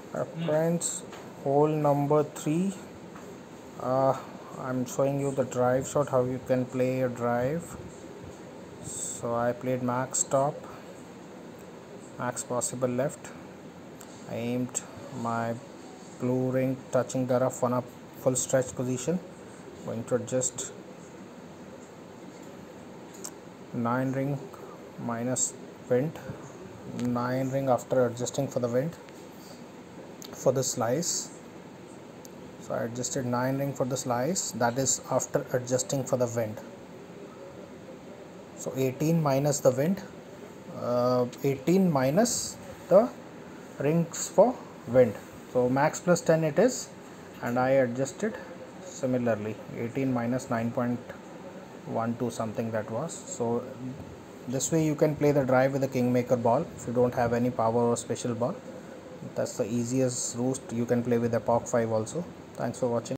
Friends, hole number 3. I'm showing you the drive shot, how you can play a drive. So I played max top, max possible left. I aimed my blue ring touching the rough on a full stretch position. Going to adjust 9 ring minus wind, 9 ring after adjusting for the wind for the slice. So I adjusted 9 ring for the slice, that is after adjusting for the wind. So 18 minus the wind, 18 minus the rings for wind. So max plus 10 it is, and I adjusted similarly 18 minus 9.12 something that was. So this way you can play the drive with a kingmaker ball if you don't have any power or special ball. That's the easiest route. You can play with a POC 5 also. Thanks for watching.